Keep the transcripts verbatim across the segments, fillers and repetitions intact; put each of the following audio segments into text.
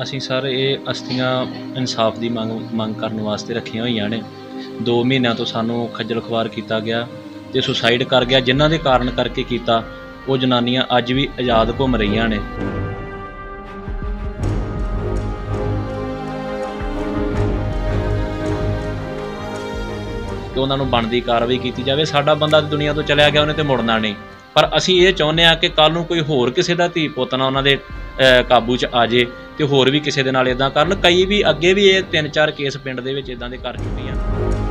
ਅਸੀਂ ਸਰ ਇਹ ਅਸਥੀਆਂ ਇਨਸਾਫ ਦੀ ਮੰਗ ਮੰਗ ਕਰਨ ਵਾਸਤੇ ਰੱਖੀਆਂ ਹੋਈਆਂ ਨੇ। ਦੋ ਮਹੀਨਿਆਂ ਤੋਂ ਸਾਨੂੰ ਖੱਜਲ ਖੁਆਰ ਕੀਤਾ ਗਿਆ ਅਤੇ ਸੁਸਾਈਡ ਕਰ ਗਿਆ। ਜਿਨ੍ਹਾਂ ਦੇ ਕਾਰਨ ਕਰਕੇ ਕੀਤਾ ਉਹ ਜਨਾਨੀਆਂ ਅੱਜ ਵੀ ਆਜ਼ਾਦ ਘੁੰਮ ਰਹੀਆਂ ਨੇ। ਕਿ ਉਹਨਾਂ ਨੂੰ ਬਣਦੀ ਕਾਰਵਾਈ ਕੀਤੀ ਜਾਵੇ। ਸਾਡਾ ਬੰਦਾ ਦੁਨੀਆ ਤੋਂ ਚਲਿਆ ਗਿਆ, ਉਹਨੇ ਤਾਂ ਮੁੜਨਾ ਨਹੀਂ, ਪਰ ਅਸੀਂ ਇਹ ਚਾਹੁੰਦੇ ਹਾਂ ਕਿ ਕੱਲ੍ਹ ਨੂੰ ਕੋਈ ਹੋਰ ਕਿਸੇ ਦਾ ਧੀ ਪੁੱਤ ਨਾ ਉਹਨਾਂ ਦੇ ਕਾਬੂ 'ਚ ਆ ਜੇ ਤੇ ਹੋਰ ਵੀ ਕਿਸੇ ਦੇ ਨਾਲ ਇੱਦਾਂ ਕਰਨ। ਕਈ ਵੀ ਅੱਗੇ ਵੀ ਇਹ ਤਿੰਨ ਚਾਰ ਕੇਸ ਪਿੰਡ ਦੇ ਵਿੱਚ ਇੱਦਾਂ ਦੇ ਕਰ ਚੁੱਕੇ ਆ।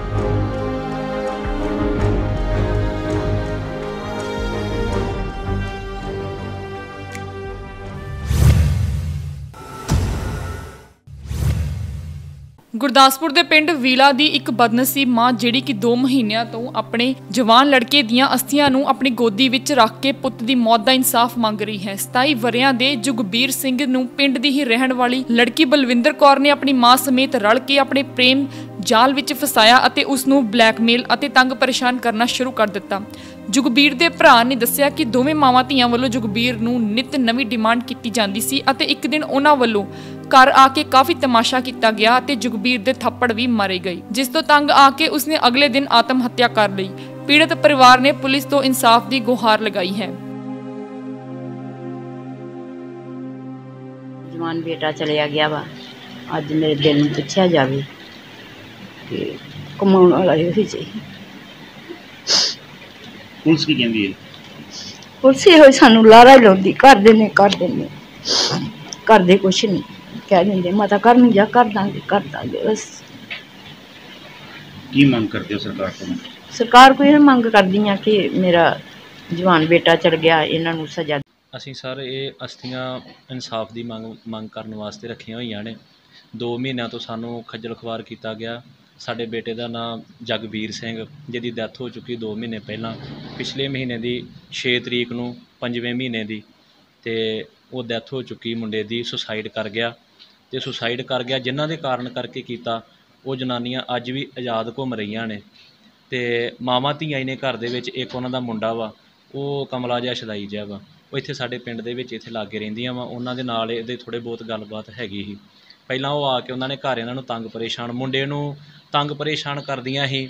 ਗੁਰਦਾਸਪੁਰ ਦੇ ਪਿੰਡ ਵੀਲਾ ਦੀ ਇੱਕ ਬਦਨਸੀਬ ਮਾਂ ਜਿਹੜੀ ਕਿ ਦੋ ਮਹੀਨਿਆਂ ਤੋਂ ਆਪਣੇ ਜਵਾਨ ਲੜਕੇ ਦੀਆਂ ਅਸਥੀਆਂ ਨੂੰ ਆਪਣੀ ਗੋਦੀ ਵਿੱਚ ਰੱਖ ਕੇ ਪੁੱਤ ਦੀ ਮੌਤ ਦਾ ਇਨਸਾਫ ਮੰਗ ਰਹੀ ਹੈ। ਸਤਾਈ ਵਰ੍ਹਿਆਂ ਦੇ ਜੁਗਬੀਰ ਸਿੰਘ ਨੂੰ ਪਿੰਡ ਦੀ ਹੀ ਰਹਿਣ ਵਾਲੀ ਲੜਕੀ ਬਲਵਿੰਦਰ ਕੌਰ ਨੇ ਆਪਣੀ ਮਾਂ ਸਮੇਤ ਰਲ ਕੇ ਆਪਣੇ ਪ੍ਰੇਮ ਜਾਲ ਵਿੱਚ ਫਸਾਇਆ ਅਤੇ ਉਸ ਨੂੰ ਬਲੈਕਮੇਲ ਅਤੇ ਤੰਗ ਪਰੇਸ਼ਾਨ ਕਰਨਾ ਸ਼ੁਰੂ ਕਰ ਦਿੱਤਾ। ਜੁਗਬੀਰ ਦੇ ਭਰਾ ਨੇ ਦੱਸਿਆ ਕਿ ਦੋਵੇਂ ਮਾਵਾਂ ਧੀਆਂ ਵੱਲੋਂ ਜੁਗਬੀਰ ਨੂੰ ਨਿਤ ਨਵੀਂ ਡਿਮਾਂਡ ਕੀਤੀ ਜਾਂਦੀ ਸੀ ਅਤੇ ਇੱਕ ਦਿਨ ਉਹਨਾਂ ਵੱਲੋਂ ਘਰ ਆ ਕੇ ਕਾਫੀ ਤਮਾਸ਼ਾ ਕੀਤਾ ਗਿਆ ਅਤੇ ਜੁਗਬੀਰ ਦੇ ਥੱਪੜ ਵੀ ਮਾਰੇ ਗਏ, ਜਿਸ ਤੋਂ ਤੰਗ ਆ ਕੇ ਉਸਨੇ ਅਗਲੇ ਦਿਨ ਆਤਮ ਹੱਤਿਆ ਕਰ ਲਈ। ਪੀੜਤ ਪਰਿਵਾਰ ਨੇ ਪੁਲਿਸ ਤੋਂ ਇਨਸਾਫ ਦੀ ਗੁਹਾਰ ਲਗਾਈ ਹੈ। ਜਵਾਨ ਬੇਟਾ ਚਲਿਆ ਗਿਆ ਵਾ, ਅੱਜ ਮੇਰੇ ਦਿਲ ਨੂੰ ਪੁੱਛਿਆ ਜਾਵੇ ਕਿ ਕਮਾਉਣ ਵਾਲਾ ਇਹ ਹੀ ਚਾਹੀਦਾ। ਪੁਲਿਸ ਕੀ ਕਹਿੰਦੀ ਹੈ? ਪੁਲਿਸ ਇਹੋ ਸਾਨੂੰ ਲਾਰਾ ਲਾਉਂਦੀ, ਕਰਦੇ ਨੇ ਕਰਦੇ ਨੇ ਕਰਦੇ ਕੁਛ ਨਹੀਂ, ਕਹਿ ਦਿੰਦੇ ਮਾਤਾ ਘਰ ਨੂੰ ਜਾ, ਕਰ ਦਾਂਗੇ ਕਰ ਦਾਂਗੇ ਬਸ। ਕੀ ਮੰਗ ਕਰਦੇ ਹੋ ਸਰਕਾਰ ਤੋਂ? ਸਰਕਾਰ ਕੋਈ ਇਹ ਮੰਗ ਕਰਦੀ ਆ ਕਿ ਮੇਰਾ ਜਵਾਨ ਬੇਟਾ ਚਲ ਗਿਆ, ਇਹਨਾਂ ਨੂੰ ਸਜ਼ਾ। ਅਸੀਂ ਸਰ ਇਹ ਅਸਥੀਆਂ ਇਨਸਾਫ ਦੀ ਮੰਗ ਮੰਗ ਕਰਨ ਵਾਸਤੇ ਰੱਖੀਆਂ ਹੋਈਆਂ ਨੇ। ਦੋ ਮਹੀਨਿਆਂ ਤੋਂ ਸਾਨੂੰ ਖੱਜਲ ਖੁਆਰ ਕੀਤਾ ਗਿਆ। ਸਾਡੇ ਬੇਟੇ ਦਾ ਨਾਮ ਜਗਬੀਰ ਸਿੰਘ, ਜਿਹਦੀ ਡੈਥ ਹੋ ਚੁੱਕੀ ਦੋ ਮਹੀਨੇ ਪਹਿਲਾਂ। ਪਿਛਲੇ ਮਹੀਨੇ ਦੀ ਛੇ ਤਰੀਕ ਨੂੰ ਪੰਜਵੇਂ ਮਹੀਨੇ ਦੀ ਅਤੇ ਉਹ ਡੈਥ ਹੋ ਚੁੱਕੀ ਮੁੰਡੇ ਦੀ। ਸੁਸਾਈਡ ਕਰ ਗਿਆ ਅਤੇ ਸੁਸਾਈਡ ਕਰ ਗਿਆ ਜਿਨ੍ਹਾਂ ਦੇ ਕਾਰਨ ਕਰਕੇ ਕੀਤਾ ਉਹ ਜਨਾਨੀਆਂ ਅੱਜ ਵੀ ਆਜ਼ਾਦ ਘੁੰਮ ਰਹੀਆਂ ਨੇ। ਅਤੇ ਮਾਵਾਂ ਧੀਆਂ ਹੀ ਨੇ ਘਰ ਦੇ ਵਿੱਚ। ਇੱਕ ਉਹਨਾਂ ਦਾ ਮੁੰਡਾ ਵਾ, ਉਹ ਕਮਲਾ ਜਿਹਾ ਸ਼ਦਾਈ ਜਿਹਾ ਵਾ, ਉਹ ਇੱਥੇ ਸਾਡੇ ਪਿੰਡ ਦੇ ਵਿੱਚ ਇੱਥੇ ਲਾਗੇ ਰਹਿੰਦੀਆਂ ਵਾ। ਉਹਨਾਂ ਦੇ ਨਾਲ ਇਹਦੇ ਥੋੜ੍ਹੇ ਬਹੁਤ ਗੱਲਬਾਤ ਹੈਗੀ ਸੀ। ਪਹਿਲਾਂ ਉਹ ਆ ਕੇ ਉਹਨਾਂ ਨੇ ਘਰ ਇਹਨਾਂ ਨੂੰ ਤੰਗ ਪਰੇਸ਼ਾਨ, ਮੁੰਡੇ ਨੂੰ ਤੰਗ ਪਰੇਸ਼ਾਨ ਕਰਦੀਆਂ ਸੀ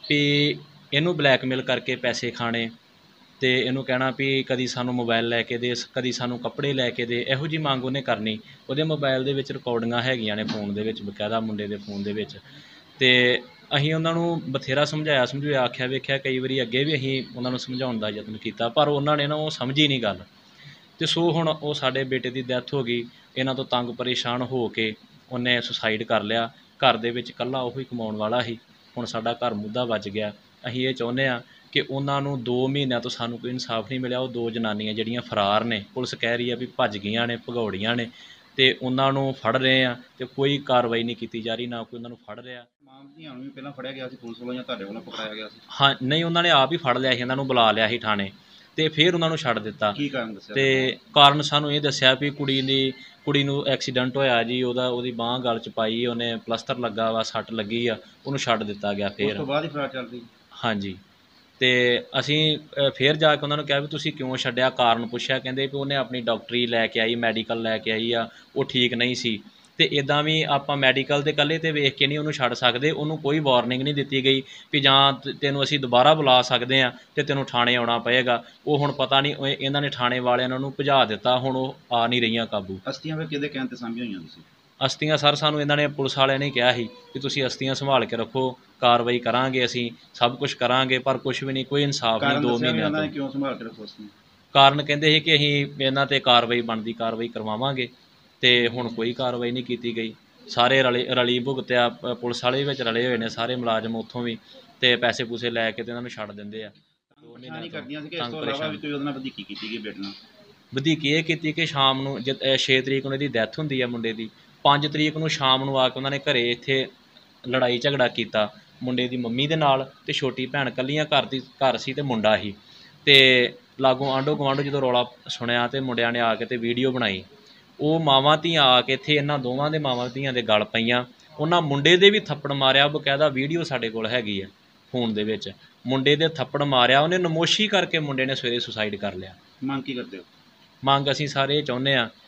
ਵੀ ਇਹਨੂੰ ਬਲੈਕਮੇਲ ਕਰਕੇ ਪੈਸੇ ਖਾਣੇ ਅਤੇ ਇਹਨੂੰ ਕਹਿਣਾ ਵੀ ਕਦੀ ਸਾਨੂੰ ਮੋਬਾਇਲ ਲੈ ਕੇ ਦੇ, ਕਦੀ ਸਾਨੂੰ ਕੱਪੜੇ ਲੈ ਕੇ ਦੇ। ਇਹੋ ਜਿਹੀ ਮੰਗ ਉਹਨੇ ਕਰਨੀ। ਉਹਦੇ ਮੋਬਾਇਲ ਦੇ ਵਿੱਚ ਰਿਕਾਰਡਿੰਗਾਂ ਹੈਗੀਆਂ ਨੇ, ਫੋਨ ਦੇ ਵਿੱਚ ਬਕਾਇਦਾ, ਮੁੰਡੇ ਦੇ ਫੋਨ ਦੇ ਵਿੱਚ। ਅਤੇ ਅਸੀਂ ਉਹਨਾਂ ਨੂੰ ਬਥੇਰਾ ਸਮਝਾਇਆ ਸਮਝਾਇਆ ਆਖਿਆ ਵੇਖਿਆ, ਕਈ ਵਾਰੀ ਅੱਗੇ ਵੀ ਅਸੀਂ ਉਹਨਾਂ ਨੂੰ ਸਮਝਾਉਣ ਦਾ ਯਤਨ ਕੀਤਾ, ਪਰ ਉਹਨਾਂ ਨੇ ਨਾ ਉਹ ਸਮਝੀ ਨਹੀਂ ਗੱਲ। ਅਤੇ ਸੋ ਹੁਣ ਉਹ ਸਾਡੇ ਬੇਟੇ ਦੀ ਡੈਥ ਹੋ ਗਈ। ਇਹਨਾਂ ਤੋਂ ਤੰਗ ਪਰੇਸ਼ਾਨ ਹੋ ਕੇ ਉਹਨੇ ਸੁਸਾਈਡ ਕਰ ਲਿਆ। ਘਰ ਦੇ ਵਿੱਚ ਇਕੱਲਾ ਉਹੀ ਕਮਾਉਣ ਵਾਲਾ ਸੀ। ਹੁਣ ਸਾਡਾ ਘਰ ਮੁੱਦਾ ਵੱਜ ਗਿਆ। ਅਸੀਂ ਇਹ ਚਾਹੁੰਦੇ ਹਾਂ ਕਿ ਉਹਨਾਂ ਨੂੰ ਦੋ ਮਹੀਨਿਆਂ ਤੋਂ ਸਾਨੂੰ ਕੋਈ ਇਨਸਾਫ ਨਹੀਂ ਮਿਲਿਆ। ਉਹ ਦੋ ਜਨਾਨੀਆਂ ਜਿਹੜੀਆਂ ਫਰਾਰ ਨੇ, ਪੁਲਿਸ ਕਹਿ ਰਹੀ ਆ ਵੀ ਭੱਜ ਗਈਆਂ ਨੇ, ਭਗੌੜੀਆਂ ਨੇ, ਅਤੇ ਉਹਨਾਂ ਨੂੰ ਫੜ ਰਹੇ ਆ ਅਤੇ ਕੋਈ ਕਾਰਵਾਈ ਨਹੀਂ ਕੀਤੀ ਜਾ ਰਹੀ, ਨਾ ਕੋਈ ਉਹਨਾਂ ਨੂੰ ਫੜ ਰਿਹਾ। ਮਾਂ ਧੀਆਂ ਨੂੰ ਵੀ ਪਹਿਲਾਂ ਫੜਿਆ ਗਿਆ ਸੀ ਪੁਲਿਸ ਵੱਲੋਂ ਜਾਂ ਤੁਹਾਡੇ ਵੱਲੋਂ ਪਕੜਾਇਆ ਗਿਆ ਸੀ? ਹਾਂ, ਨਹੀਂ, ਉਹਨਾਂ ਨੇ ਆਪ ਹੀ ਫੜ ਲਿਆ ਸੀ, ਇਹਨਾਂ ਨੂੰ ਬੁਲਾ ਲਿਆ ਸੀ ਥਾਣੇ ਅਤੇ ਫਿਰ ਉਹਨਾਂ ਨੂੰ ਛੱਡ ਦਿੱਤਾ। ਕੀ ਕਾਰਨ ਦੱਸਿਆ? ਅਤੇ ਕਾਰਨ ਸਾਨੂੰ ਇਹ ਦੱਸਿਆ ਵੀ ਕੁੜੀ ਦੀ ਕੁੜੀ ਨੂੰ ਐਕਸੀਡੈਂਟ ਹੋਇਆ ਜੀ, ਉਹਦਾ ਉਹਦੀ ਬਾਂਹ ਗਲ 'ਚ ਪਾਈ, ਉਹਨੇ ਪਲਸਤਰ ਲੱਗਾ ਵਾ, ਸੱਟ ਲੱਗੀ ਆ, ਉਹਨੂੰ ਛੱਡ ਦਿੱਤਾ ਗਿਆ। ਫਿਰ ਉਸ ਤੋਂ ਬਾਅਦ ਹੀ ਫਰਾਰ ਚੱਲਦੀ? ਹਾਂਜੀ। ਅਤੇ ਅਸੀਂ ਫਿਰ ਜਾ ਕੇ ਉਹਨਾਂ ਨੂੰ ਕਿਹਾ ਵੀ ਤੁਸੀਂ ਕਿਉਂ ਛੱਡਿਆ, ਕਾਰਨ ਪੁੱਛਿਆ। ਕਹਿੰਦੇ ਵੀ ਉਹਨੇ ਆਪਣੀ ਡਾਕਟਰੀ ਲੈ ਕੇ ਆਈ, ਮੈਡੀਕਲ ਲੈ ਕੇ ਆਈ ਆ, ਉਹ ਠੀਕ ਨਹੀਂ ਸੀ। ਅਤੇ ਇੱਦਾਂ ਵੀ ਆਪਾਂ ਮੈਡੀਕਲ ਦੇ ਇਕੱਲੇ 'ਤੇ ਵੇਖ ਕੇ ਨਹੀਂ ਉਹਨੂੰ ਛੱਡ ਸਕਦੇ। ਉਹਨੂੰ ਕੋਈ ਵਾਰਨਿੰਗ ਨਹੀਂ ਦਿੱਤੀ ਗਈ ਵੀ ਜਾਂ ਤੈਨੂੰ ਅਸੀਂ ਦੁਬਾਰਾ ਬੁਲਾ ਸਕਦੇ ਹਾਂ ਅਤੇ ਤੈਨੂੰ ਥਾਣੇ ਆਉਣਾ ਪਏਗਾ। ਉਹ ਹੁਣ ਪਤਾ ਨਹੀਂ ਇਹਨਾਂ ਨੇ ਥਾਣੇ ਵਾਲਿਆਂ ਨੇ ਉਹਨੂੰ ਭਜਾ ਦਿੱਤਾ, ਹੁਣ ਉਹ ਆ ਨਹੀਂ ਰਹੀਆਂ ਕਾਬੂ। ਅਸਥੀਆਂ ਫਿਰ ਕਿਹਦੇ ਕਹਿਣ 'ਤੇ ਸਾਂਭੀਆਂ ਹੋਈਆਂ ਤੁਸੀਂ? ਅਸਥੀਆਂ ਸਰ ਸਾਨੂੰ ਇਹਨਾਂ ਨੇ ਪੁਲਿਸ ਵਾਲਿਆਂ ਨੇ ਕਿਹਾ ਸੀ ਕਿ ਤੁਸੀਂ ਅਸਥੀਆਂ ਸੰਭਾਲ ਕੇ ਰੱਖੋ, ਕਾਰਵਾਈ ਕਰਾਂਗੇ, ਅਸੀਂ ਸਭ ਕੁਛ ਕਰਾਂਗੇ, ਪਰ ਕੁਛ ਵੀ ਨਹੀਂ, ਕੋਈ ਇਨਸਾਫ ਨਹੀਂ। ਦੋ ਮਹੀਨਿਆਂ ਤੋਂ ਕਿਉਂ ਸੰਭਾਲ ਕੇ ਰੱਖੋ ਅਸਥੀਆਂ? ਕਾਰਨ ਕਹਿੰਦੇ ਸੀ ਕਿ ਅਸੀਂ ਇਹਨਾਂ 'ਤੇ ਕਾਰਵਾਈ ਬਣਦੀ ਕਾਰਵਾਈ ਕਰਵਾਵਾਂਗੇ, ਅਤੇ ਹੁਣ ਕੋਈ ਕਾਰਵਾਈ ਨਹੀਂ ਕੀਤੀ ਗਈ। ਸਾਰੇ ਰਲੇ ਰਲੀ ਭੁਗਤਿਆ, ਪੁਲਿਸ ਵਾਲੇ ਵਿੱਚ ਰਲੇ ਹੋਏ ਨੇ ਸਾਰੇ ਮੁਲਾਜ਼ਮ ਉੱਥੋਂ ਵੀ, ਅਤੇ ਪੈਸੇ ਪੂਸੇ ਲੈ ਕੇ ਅਤੇ ਇਹਨਾਂ ਨੂੰ ਛੱਡ ਦਿੰਦੇ ਆ। ਕਰਦੀਆਂ ਸੀ ਕਿ ਇਸ ਤੋਂ ਇਲਾਵਾ ਵੀ ਕੋਈ ਉਹਦੇ ਨਾਲ ਵਧੀਕੀ ਕੀਤੀ ਗਈ ਬੇਟੇ ਨਾਲ? ਵਧੀਕੀ ਇਹ ਕੀਤੀ ਕਿ ਸ਼ਾਮ ਨੂੰ ਜ ਛੇ ਤਰੀਕ ਨੂੰ ਇਹਦੀ ਡੈਥ ਹੁੰਦੀ ਆ ਮੁੰਡੇ ਦੀ। ਪੰਜ ਤਰੀਕ ਨੂੰ ਸ਼ਾਮ ਨੂੰ ਆ ਕੇ ਉਹਨਾਂ ਨੇ ਘਰੇ ਇੱਥੇ ਲੜਾਈ ਝਗੜਾ ਕੀਤਾ ਮੁੰਡੇ ਦੀ ਮੰਮੀ ਦੇ ਨਾਲ, ਅਤੇ ਛੋਟੀ ਭੈਣ ਇਕੱਲੀਆਂ ਘਰ ਦੀ ਘਰ ਸੀ ਅਤੇ ਮੁੰਡਾ ਸੀ। ਅਤੇ ਲਾਗੋਂ ਆਂਢੋ ਗੁਆਂਢੋ ਜਦੋਂ ਰੌਲਾ ਸੁਣਿਆ ਅਤੇ ਮੁੰਡਿਆਂ ਨੇ ਆ ਕੇ ਅਤੇ ਵੀਡੀਓ ਬਣਾਈ। ਉਹ ਮਾਵਾਂ ਧੀਆਂ ਆ ਕੇ ਇੱਥੇ ਇਹਨਾਂ ਦੋਵਾਂ ਦੇ ਮਾਵਾਂ ਧੀਆਂ ਦੇ ਗਲ ਪਈਆਂ। ਉਹਨਾਂ ਮੁੰਡੇ ਦੇ ਵੀ ਥੱਪੜ ਮਾਰਿਆ, ਬਕਾਇਦਾ ਵੀਡੀਓ ਸਾਡੇ ਕੋਲ ਹੈਗੀ ਆ ਫੋਨ ਦੇ ਵਿੱਚ। ਮੁੰਡੇ ਦੇ ਥੱਪੜ ਮਾਰਿਆ, ਉਹਨੇ ਨਮੋਸ਼ੀ ਕਰਕੇ ਮੁੰਡੇ ਨੇ ਸਵੇਰੇ ਸੁਸਾਈਡ ਕਰ ਲਿਆ। ਮੰਗ ਕੀ ਕਰਦੇ ਹੋ? ਮੰਗ ਅਸੀਂ ਸਾਰੇ ਚਾਹੁੰਦੇ ਹਾਂ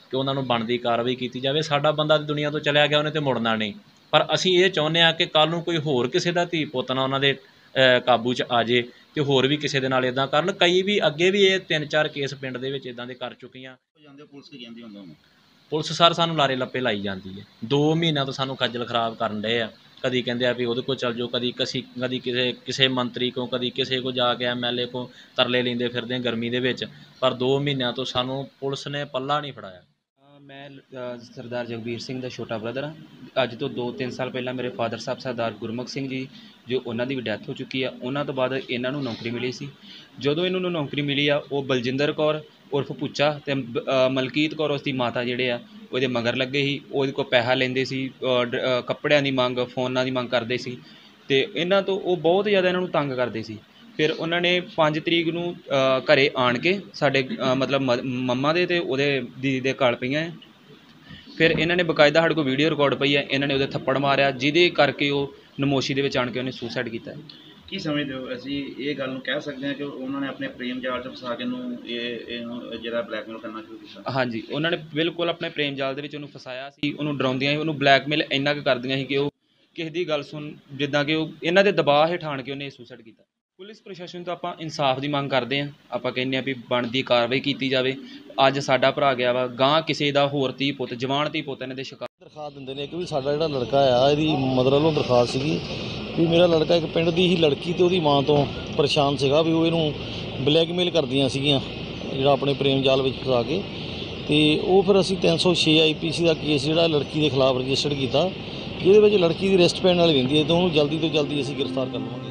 ਕਿ ਉਹਨਾਂ ਨੂੰ ਬਣਦੀ ਕਾਰਵਾਈ ਕੀਤੀ ਜਾਵੇ। ਸਾਡਾ ਬੰਦਾ ਤਾਂ ਦੁਨੀਆ ਤੋਂ ਚਲਿਆ ਗਿਆ, ਉਹਨੇ ਤਾਂ ਮੁੜਨਾ ਨਹੀਂ, ਪਰ ਅਸੀਂ ਇਹ ਚਾਹੁੰਦੇ ਹਾਂ ਕਿ ਕੱਲ੍ਹ ਨੂੰ ਕੋਈ ਹੋਰ ਕਿਸੇ ਦਾ ਧੀ ਪੁੱਤ ਨਾ ਉਹਨਾਂ ਦੇ ਕਾਬੂ 'ਚ ਆ ਜੇ ਅਤੇ ਹੋਰ ਵੀ ਕਿਸੇ ਦੇ ਨਾਲ ਇੱਦਾਂ ਕਰਨ। ਕਈ ਵੀ ਅੱਗੇ ਵੀ ਇਹ ਤਿੰਨ ਚਾਰ ਕੇਸ ਪਿੰਡ ਦੇ ਵਿੱਚ ਇੱਦਾਂ ਦੇ ਕਰ ਚੁੱਕੀਆਂ। ਪੁਲਿਸ ਸਰ ਸਾਨੂੰ ਲਾਰੇ ਲੱਪੇ ਲਾਈ ਜਾਂਦੀ ਹੈ, ਦੋ ਮਹੀਨਿਆਂ ਤੋਂ ਸਾਨੂੰ ਖੱਜਲ ਖਰਾਬ ਕਰਨ ਡਏ ਆ। ਕਦੀ ਕਹਿੰਦੇ ਆ ਵੀ ਉਹਦੇ ਕੋਲ ਚੱਲ ਜਾਓ, ਕਦੀ ਕਸੀ ਕਦੀ ਕਿਸੇ ਕਿਸੇ ਮੰਤਰੀ ਕੋਲ, ਕਦੀ ਕਿਸੇ ਕੋਲ ਜਾ ਕੇ ਐਮ ਐਲ ਏ ਕੋਲ ਤਰਲੇ ਲੈਂਦੇ ਫਿਰਦੇ ਗਰਮੀ ਦੇ ਵਿੱਚ, ਪਰ ਦੋ ਮਹੀਨਿਆਂ ਤੋਂ ਸਾਨੂੰ ਪੁਲਿਸ ਨੇ ਪੱਲਾ ਨਹੀਂ ਫੜਾਇਆ। ਮੈਂ ਸਰਦਾਰ ਜਗਬੀਰ ਸਿੰਘ ਦਾ ਛੋਟਾ ਬ੍ਰਦਰ ਹਾਂ। ਅੱਜ ਤੋਂ ਦੋ ਤਿੰਨ ਸਾਲ ਪਹਿਲਾਂ ਮੇਰੇ ਫਾਦਰ ਸਾਹਿਬ ਸਰਦਾਰ ਗੁਰਮੁਖ ਸਿੰਘ ਜੀ, ਜੋ ਉਹਨਾਂ ਦੀ ਵੀ ਡੈਥ ਹੋ ਚੁੱਕੀ ਆ, ਉਹਨਾਂ ਤੋਂ ਬਾਅਦ ਇਹਨਾਂ ਨੂੰ ਨੌਕਰੀ ਮਿਲੀ ਸੀ। ਜਦੋਂ ਇਹਨਾਂ ਨੂੰ ਨੌਕਰੀ ਮਿਲੀ ਆ, ਉਹ ਬਲਜਿੰਦਰ ਕੌਰ ਉਰਫ ਪੁੱਚਾ ਅਤੇ ਮਲਕੀਤ ਕੌਰ ਉਸ ਦੀ ਮਾਤਾ ਜਿਹੜੇ ਆ ਉਹਦੇ ਮਗਰ ਲੱਗੇ ਸੀ। ਉਹਦੇ ਕੋਲ ਪੈਸਾ ਲੈਂਦੇ ਸੀ, ਕੱਪੜਿਆਂ ਦੀ ਮੰਗ, ਫੋਨਾਂ ਦੀ ਮੰਗ ਕਰਦੇ ਸੀ, ਅਤੇ ਇਹਨਾਂ ਤੋਂ ਉਹ ਬਹੁਤ ਜ਼ਿਆਦਾ ਇਹਨਾਂ ਨੂੰ ਤੰਗ ਕਰਦੇ ਸੀ। ਫਿਰ ਉਹਨਾਂ ਨੇ ਪੰਜ ਤਰੀਕ ਨੂੰ ਘਰ ਆਣ ਕੇ ਸਾਡੇ ਮਤਲਬ ਮ ਮੰਮਾ ਦੇ ਅਤੇ ਉਹਦੇ ਦੀਦੀ ਦੇ ਗਲ ਪਈਆਂ ਹੈ। ਫਿਰ ਇਹਨਾਂ ਨੇ ਬਕਾਇਦਾ ਸਾਡੇ ਕੋਲ ਵੀਡੀਓ ਰਿਕਾਰਡ ਪਈ ਹੈ, ਇਹਨਾਂ ਨੇ ਉਹਦੇ ਥੱਪੜ ਮਾਰਿਆ, ਜਿਹਦੇ ਕਰਕੇ ਉਹ ਨਮੋਸ਼ੀ ਦੇ ਵਿੱਚ ਆਣ ਕੇ ਉਹਨੇ ਸੁਸਾਈਡ ਕੀਤਾ। ਕੀ ਸਮਝਦੇ ਹੋ, ਅਸੀਂ ਇਹ ਗੱਲ ਨੂੰ ਕਹਿ ਸਕਦੇ ਹਾਂ ਕਿ ਉਹਨਾਂ ਨੇ ਆਪਣੇ ਪ੍ਰੇਮ ਜਾਲ 'ਚ ਫਸਾ ਕੇ ਇਹਨੂੰ ਇਹ ਇਹਨੂੰ ਜਿਹੜਾ ਬਲੈਕਮੇਲ ਕਰਨਾ ਸ਼ੁਰੂ ਕੀਤਾ? ਹਾਂਜੀ, ਉਹਨਾਂ ਨੇ ਬਿਲਕੁਲ ਆਪਣੇ ਪ੍ਰੇਮ ਜਾਲ ਦੇ ਵਿੱਚ ਉਹਨੂੰ ਫਸਾਇਆ ਸੀ, ਉਹਨੂੰ ਡਰਾਉਂਦੀਆਂ ਸੀ, ਉਹਨੂੰ ਬਲੈਕਮੇਲ ਇੰਨਾ ਕੁ ਕਰਦੀਆਂ ਸੀ ਕਿ ਉਹ ਕਿਸੇ ਦੀ ਗੱਲ ਸੁਣ, ਜਿੱਦਾਂ ਕਿ ਉਹ ਇਹਨਾਂ ਦੇ ਦਬਾਅ ਹੇਠ ਆਣ ਕੇ ਉਹਨੇ ਸੁਸਾਈਡ ਕੀਤਾ। ਪੁਲਿਸ ਪ੍ਰਸ਼ਾਸਨ ਤੋਂ ਆਪਾਂ ਇਨਸਾਫ ਦੀ ਮੰਗ ਕਰਦੇ ਹਾਂ। ਆਪਾਂ ਕਹਿੰਦੇ ਹਾਂ ਵੀ ਬਣਦੀ ਕਾਰਵਾਈ ਕੀਤੀ ਜਾਵੇ। ਅੱਜ ਸਾਡਾ ਭਰਾ ਗਿਆ ਵਾ, ਗਾਂ ਕਿਸੇ ਦਾ ਹੋਰ ਧੀ ਪੁੱਤ, ਜਵਾਨ ਧੀ ਪੁੱਤ ਇਹਨਾਂ ਦੇ ਸ਼ਿਕਾਰ ਦਰਖਾਸਤ ਦਿੰਦੇ ਨੇ ਕਿ ਵੀ ਸਾਡਾ ਜਿਹੜਾ ਲੜਕਾ ਆ, ਇਹਦੀ ਮਦਰ ਵੱਲੋਂ ਦਰਖਾਸਤ ਸੀਗੀ ਵੀ ਮੇਰਾ ਲੜਕਾ ਇੱਕ ਪਿੰਡ ਦੀ ਹੀ ਲੜਕੀ ਅਤੇ ਉਹਦੀ ਮਾਂ ਤੋਂ ਪਰੇਸ਼ਾਨ ਸੀਗਾ, ਵੀ ਉਹ ਇਹਨੂੰ ਬਲੈਕਮੇਲ ਕਰਦੀਆਂ ਸੀਗੀਆਂ, ਜਿਹੜਾ ਆਪਣੇ ਪ੍ਰੇਮ ਜਾਲ ਵਿੱਚ ਫਸਾ ਕੇ। ਅਤੇ ਉਹ ਫਿਰ ਅਸੀਂ ਤਿੰਨ ਸੌ ਛੇ ਆਈ ਪੀ ਸੀ ਦਾ ਕੇਸ ਜਿਹੜਾ ਲੜਕੀ ਦੇ ਖਿਲਾਫ ਰਜਿਸਟਰਡ ਕੀਤਾ, ਜਿਹਦੇ ਵਿੱਚ ਲੜਕੀ ਦੀ ਅਰੈਸਟ ਪੈਣ ਵਾਲੀ ਰਹਿੰਦੀ ਹੈ, ਤਾਂ ਉਹਨੂੰ ਜਲਦੀ ਤੋਂ ਜਲਦੀ ਅਸੀਂ ਗ੍ਰਿਫਤਾਰ ਕਰ ਲਵਾਂਗੇ।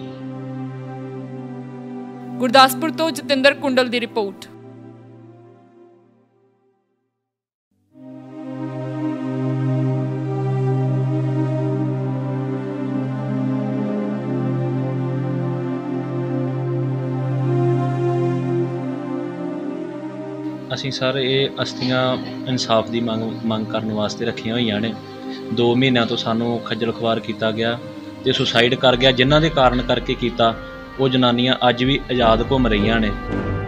ਗੁਰਦਾਸਪੁਰ ਤੋਂ ਜਤਿੰਦਰ ਕੁੰਡਲ ਦੀ ਰਿਪੋਰਟ। ਅਸੀਂ ਸਰ ਇਹ ਅਸਥੀਆਂ ਇਨਸਾਫ ਦੀ ਮੰਗ ਮੰਗ ਕਰਨ ਵਾਸਤੇ ਰੱਖੀਆਂ ਹੋਈਆਂ ਨੇ। ਦੋ ਮਹੀਨਿਆਂ ਤੋਂ ਸਾਨੂੰ ਖੱਜਲ ਖੁਆਰ ਕੀਤਾ ਗਿਆ ਅਤੇ ਸੁਸਾਈਡ ਕਰ ਗਿਆ। ਜਿਨ੍ਹਾਂ ਦੇ ਕਾਰਨ ਕਰਕੇ ਕੀਤਾ, ਉਹ ਜਨਾਨੀਆਂ ਅੱਜ ਵੀ ਆਜ਼ਾਦ ਘੁੰਮ ਰਹੀਆਂ ਨੇ।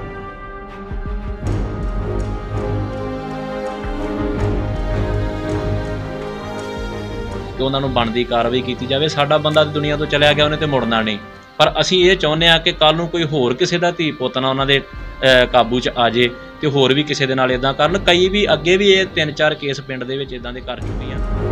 ਕਿ ਉਹਨਾਂ ਨੂੰ ਬਣਦੀ ਕਾਰਵਾਈ ਕੀਤੀ ਜਾਵੇ। ਸਾਡਾ ਬੰਦਾ ਤਾਂ ਦੁਨੀਆ ਤੋਂ ਚਲਿਆ ਗਿਆ, ਉਹਨੇ ਤਾਂ ਮੁੜਨਾ ਨਹੀਂ, ਪਰ ਅਸੀਂ ਇਹ ਚਾਹੁੰਦੇ ਹਾਂ ਕਿ ਕੱਲ੍ਹ ਨੂੰ ਕੋਈ ਹੋਰ ਕਿਸੇ ਦਾ ਧੀ ਪੁੱਤ ਨਾ ਉਹਨਾਂ ਦੇ ਕਾਬੂ 'ਚ ਆ ਜੇ ਅਤੇ ਹੋਰ ਵੀ ਕਿਸੇ ਦੇ ਨਾਲ ਇੱਦਾਂ ਕਰਨ। ਕਈ ਵੀ ਅੱਗੇ ਵੀ ਇਹ ਤਿੰਨ ਚਾਰ ਕੇਸ ਪਿੰਡ ਦੇ ਵਿੱਚ ਇੱਦਾਂ ਦੇ ਕਰ ਚੁੱਕੀਆਂ।